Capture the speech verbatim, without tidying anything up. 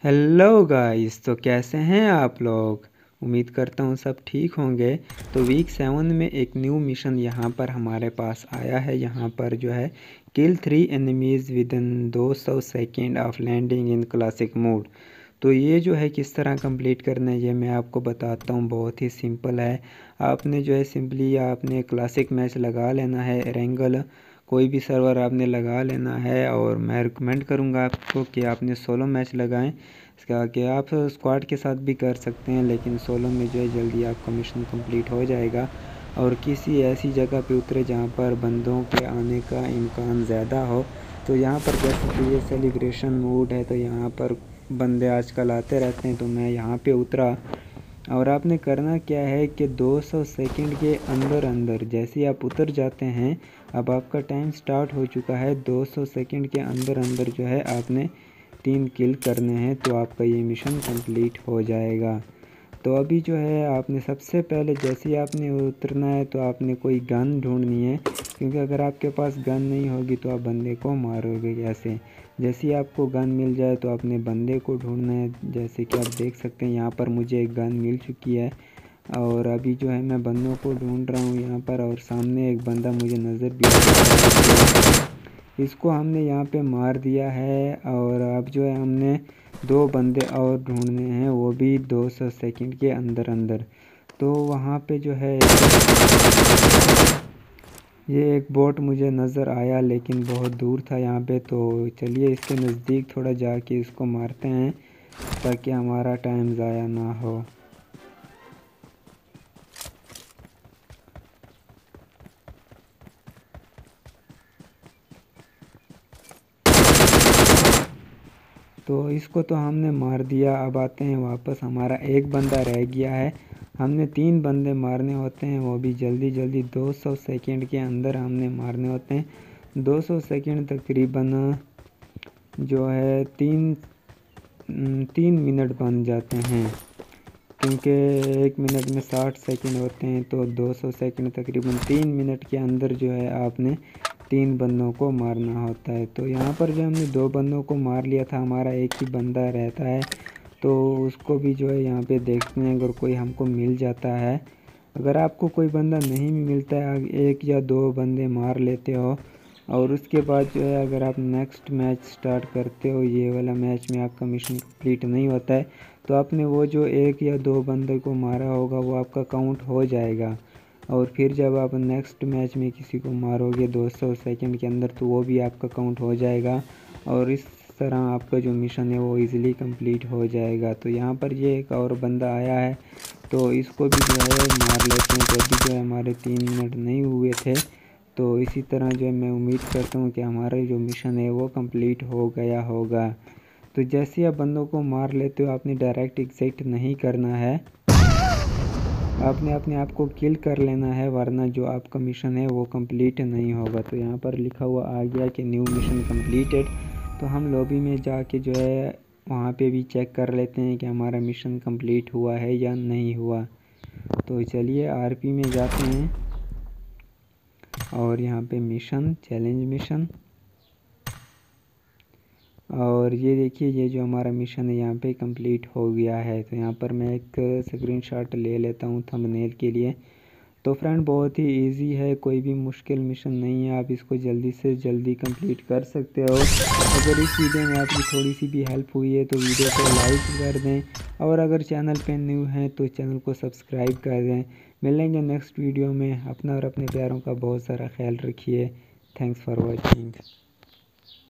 Hello guys, तो कैसे हैं आप लोग। उम्मीद करता हूँ सब ठीक होंगे। तो वीक सेवन में एक न्यू मिशन यहाँ पर हमारे पास आया है। यहाँ पर जो है kill three enemies within दो सौ second of landing in classic mode. तो ये जो है किस तरह कंप्लीट करना है ये मैं आपको बताता हूँ। बहुत ही सिंपल है। आपने जो है सिंपली आपने क्लासिक मैच लगा लेना है, रेंगल कोई भी सर्वर आपने लगा लेना है। और मैं रिकमेंड करूँगा आपको कि आपने सोलो मैच लगाएं। इसका कि आप स्क्वाड के साथ भी कर सकते हैं, लेकिन सोलो में जो है जल्दी आपका मिशन कंप्लीट हो जाएगा। और किसी ऐसी जगह पे उतरे जहाँ पर बंदों के आने का इम्कान ज़्यादा हो। तो यहाँ पर जैसे कि ये सेलिब्रेशन मूड है, तो यहाँ पर बंदे आजकल आते रहते हैं। तो मैं यहाँ पे उतरा और आपने करना क्या है कि दो सौ सेकंड के अंदर अंदर जैसे ही आप उतर जाते हैं, अब आपका टाइम स्टार्ट हो चुका है। दो सौ सेकंड के अंदर अंदर जो है आपने तीन किल करने हैं, तो आपका ये मिशन कंप्लीट हो जाएगा। तो अभी जो है आपने सबसे पहले जैसे ही आपने उतरना है तो आपने कोई गन ढूंढनी है, क्योंकि अगर आपके पास गन नहीं होगी तो आप बंदे को मारोगे कैसे। जैसे ही आपको गन मिल जाए तो आपने बंदे को ढूंढना है। जैसे कि आप देख सकते हैं यहाँ पर मुझे एक गन मिल चुकी है और अभी जो है मैं बंदों को ढूंढ रहा हूँ यहाँ पर। और सामने एक बंदा मुझे नज़र भी आ रहा है, इसको हमने यहाँ पे मार दिया है। और अब जो है हमने दो बंदे और ढूंढने हैं, वो भी दो सौ सेकंड के अंदर अंदर। तो वहाँ पे जो है ये एक बोट मुझे नज़र आया, लेकिन बहुत दूर था यहाँ पे। तो चलिए इसके नज़दीक थोड़ा जाके इसको मारते हैं ताकि हमारा टाइम ज़ाया ना हो। तो इसको तो हमने मार दिया। अब आते हैं वापस, हमारा एक बंदा रह गया है। हमने तीन बंदे मारने होते हैं, वो भी जल्दी जल्दी दो सौ सेकंड के अंदर हमने मारने होते हैं। दो सौ सेकंड तकरीबन जो है तीन तीन मिनट बन जाते हैं, क्योंकि एक मिनट में साठ सेकंड होते हैं। तो दो सौ सेकंड तकरीबन तीन मिनट के अंदर जो है आपने तीन बंदों को मारना होता है। तो यहाँ पर जो हमने दो बंदों को मार लिया था, हमारा एक ही बंदा रहता है। तो उसको भी जो है यहाँ पे देखते हैं, अगर कोई हमको मिल जाता है। अगर आपको कोई बंदा नहीं भी मिलता है, एक या दो बंदे मार लेते हो और उसके बाद जो है अगर आप नेक्स्ट मैच स्टार्ट करते हो, ये वाला मैच में आपका मिशन कंप्लीट नहीं होता है, तो आपने वो जो एक या दो बंदे को मारा होगा वो आपका काउंट हो जाएगा। और फिर जब आप नेक्स्ट मैच में किसी को मारोगे दो सौ सेकंड के अंदर, तो वो भी आपका काउंट हो जाएगा और इस तरह आपका जो मिशन है वो इजीली कंप्लीट हो जाएगा। तो यहाँ पर ये एक और बंदा आया है, तो इसको भी जो है मार लेते हैं। तो अभी जो है हमारे तीन मिनट नहीं हुए थे। तो इसी तरह जो है मैं उम्मीद करता हूँ कि हमारा जो मिशन है वो कंप्लीट हो गया होगा। तो जैसे आप बंदों को मार लेते हो, आपने डायरेक्ट एग्जिट नहीं करना है, आपने अपने आप को किल कर लेना है, वरना जो आपका मिशन है वो कंप्लीट नहीं होगा। तो यहाँ पर लिखा हुआ आ गया कि न्यू मिशन कंप्लीटेड। तो हम लॉबी में जाके जो है वहाँ पे भी चेक कर लेते हैं कि हमारा मिशन कंप्लीट हुआ है या नहीं हुआ। तो चलिए आरपी में जाते हैं और यहाँ पे मिशन चैलेंज मिशन, और ये देखिए ये जो हमारा मिशन है यहाँ पे कंप्लीट हो गया है। तो यहाँ पर मैं एक स्क्रीनशॉट ले लेता हूँ थंबनेल के लिए। तो फ्रेंड बहुत ही इजी है, कोई भी मुश्किल मिशन नहीं है, आप इसको जल्दी से जल्दी कंप्लीट कर सकते हो। अगर इस वीडियो में आपकी थोड़ी सी भी हेल्प हुई है तो वीडियो को लाइक कर दें, और अगर चैनल पे न्यू हैं तो चैनल को सब्सक्राइब कर दें। मिलेंगे नेक्स्ट वीडियो में। अपना और अपने प्यारों का बहुत सारा ख्याल रखिए। Thanks for watching.